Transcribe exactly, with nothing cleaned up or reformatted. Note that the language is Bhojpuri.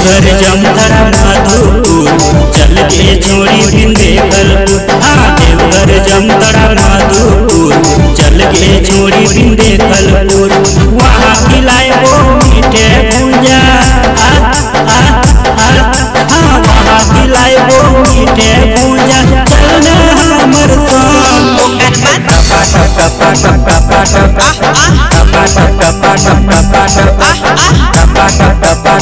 देवघर जमतारा माधोपुर चल के छोड़ी विंध्याचलपुर। हाँ देवघर जमतारा माधोपुर चल के छोड़ी विंध्याचलपुर। वहाँ खिलाए वो मीठे भुंजा हाँ वहाँ खिलाए वो मीठे भुंजा चलना हमर संग। टपा टपा टपा टपा टपा टपा टपा टपा टपा टपा